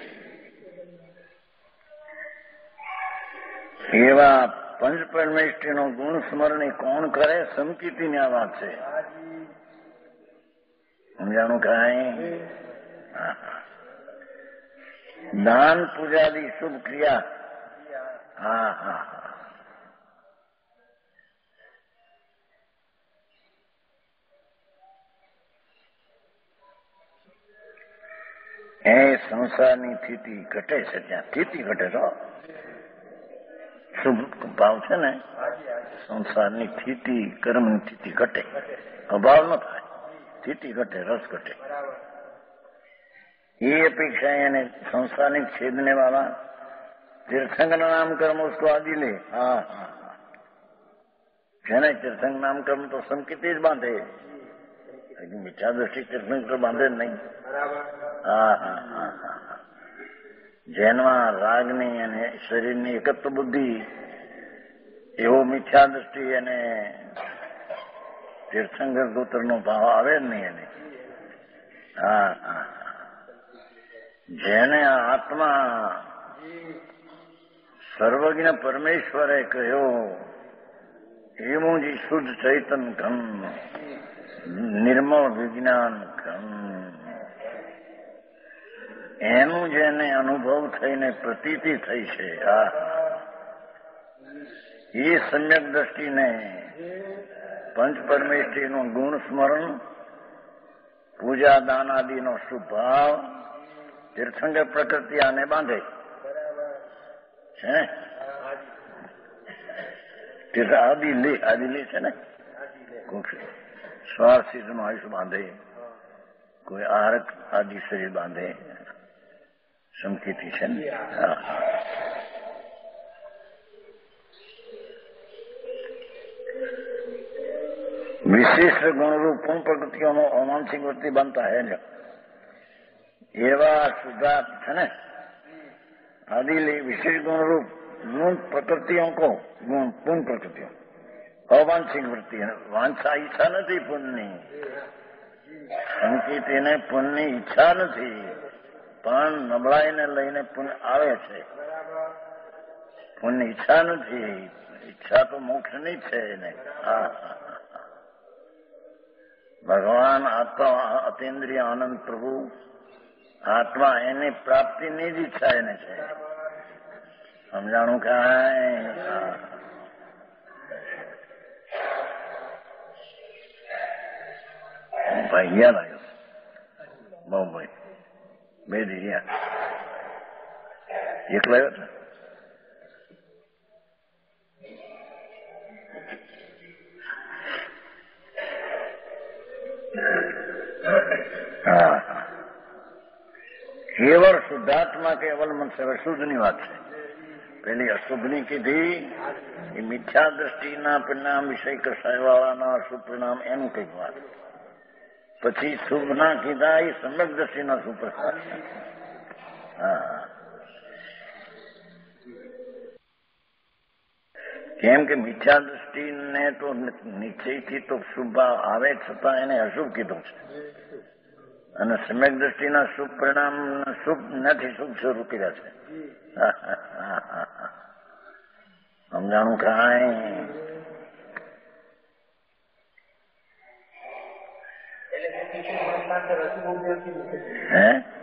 એવા પંચ પરમેષ્ઠિનો ગુણ સ્મરણ કોણ કરે? સમકીર્તિની આ વાત છે. સમજાણું કાંઈ? દાન પૂજાદી શુભ ક્રિયા. હા હા એ સંસારની સ્થિતિ ઘટે છે, ત્યાં સ્થિતિ ઘટે તો શુભ ભાવ છે ને, સંસારની સ્થિતિ કર્મની સ્થિતિ ઘટે, અભાવ ન થાય, સ્થિતિ ઘટે, રસ ઘટે. એ અપેક્ષા એને સંસારની છેદને વાળા તીર્થંગ નામ કર્મ उसको आदि ले. હા હા હા જેને તીર્થંગ નામ કર્મ તો સંકેતી જ બાંધે, મિથ્યા દ્રષ્ટિ તીર્થંગ તો બાંધે જ નહીં. હા હા હા હા જેનમાં રાગની અને શરીરની એકત્વ બુદ્ધિ એવો મિથ્યા દ્રષ્ટિ અને તીર્થંકર ગોત્રનો ભાવ આવે જ નહીં એને. હા હા જેને આત્મા સર્વજ્ઞ પરમેશ્વરે કહ્યો એવું જ શુદ્ધ ચૈતન ઘન નિર્મળ વિજ્ઞાન ઘન, એનું જેને અનુભવ થઈને પ્રતીતિ થઈ છે, આ એ સમ્યક દ્રષ્ટિને પંચ પરમેષ્ઠીનું ગુણ સ્મરણ, પૂજા દાન આદિનો શુભ ભાવ, તીર્થંકર પ્રકૃતિ આને બાંધે છે. તીર્થ આદિ લે, આદિ લે છે ને, કોઈ સ્વાર્થિતનું આયુષ બાંધે, કોઈ આરક આદિ શરીર બાંધે, સંકેતી છે ને. હા વિશિષ્ટ ગુણરૂપ પૂર્ણ પ્રકૃતિઓનો અવાંશિક વૃત્તિ બનતા હે ને એવા શુદ્ધાત્મ છે ને आदि विशेष गुण रूप गुण प्रकृतियों को गुण पूर्ण प्रकृतियों अवांछिक वृत्ति है वांछा ઈચ્છા નથી પુણ્યની સંકિતને પુણ્યની ઈચ્છા નથી પણ નબળાઈને લઈને પુણ્ય આવે છે પુણ્ય ઈચ્છા નથી ઈચ્છા તો મોક્ષની છે એને ભગવાન આત્મા અતિન્દ્રિય આનંદ પ્રભુ આત્મા એની પ્રાપ્તિની જ ઈચ્છા એને છે સમજાણું કાંઈ ભાઈ ગયા લાગ્યો બહુ ભાઈ બે દી ગયા એકલા આવ્યો હા હા કેવળ શુદ્ધાત્મા કેવલ મનસે શુદ્ધની વાત છે પેલી અશુભની કીધી એ મિથ્યા દ્રષ્ટિના પરિણામ વિષય કસાયવાળાના અશુભ પરિણામ એનું કંઈક વાત પછી શુભના કીધા એ સમ્યક દ્રષ્ટિના સુપ્રસાદ છે હા કેમ કે મિથ્યા દ્રષ્ટિને તો નિશ્ચયથી તો શુભ આવે છતાં એને અશુભ કીધું છે અને સમ્યક દ્રષ્ટિના શુભ પરિણામ શુભ નથી શુભ સ્વરૂપ કર્યા છે સમજાણું કાંઈ હે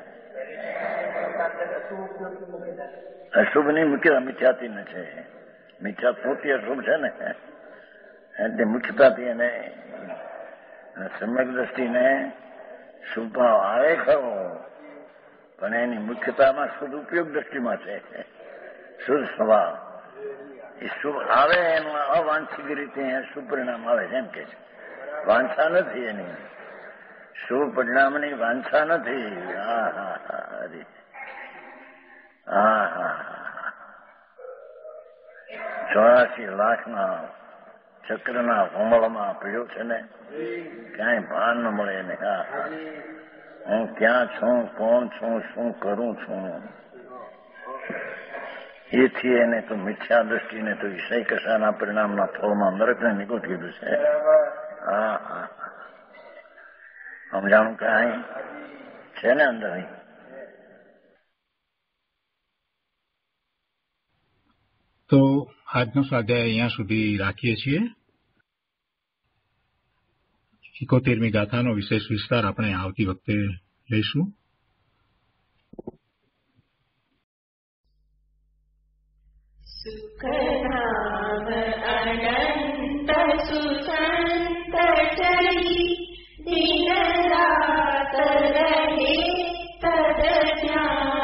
અશુભ ની મુખ્ય મિથ્યાથી ને છે મિથ્યા પોતી અશુભ છે ને એટલે મુખ્યતાથી એને સમ્યક દ્રષ્ટિને શુભ ભાવ આવે ખરો પણ એની મુખ્યતામાં શુદ્ધ ઉપયોગ દ્રષ્ટિમાં છે શુદ્ધ સ્વભાવ એ શુભ આવે એનું અવાંછિક રીતે શુભ પરિણામ આવે છે એમ કે છે વાંછા નથી એની શુભ પરિણામની વાંછા નથી હા હા હા હરી હા હા ચોરાસી લાખના ચક્રના ભમળમાં પીડ્યો છે ને ક્યાંય ભાન ન મળે ને હા હું ક્યાં છું કોણ છું શું કરું છું એથી એને તો મિથ્યા દ્રષ્ટિને તો વિષય કશાના પરિણામના ફળમાં નરકને નિકુટ કીધું છે હા હા સમજાણું કાંઈ છે ને અંદર તો આજનો સ્વાધ્યાય અહીંયા સુધી રાખીએ છીએ એકોતેરમી ગાથાનો વિશેષ વિસ્તાર આપણે આવતી વખતે લઈશું. સુખધામ અનંત સુસંત ચરી દિન રાત રહે તદ જ્ઞાન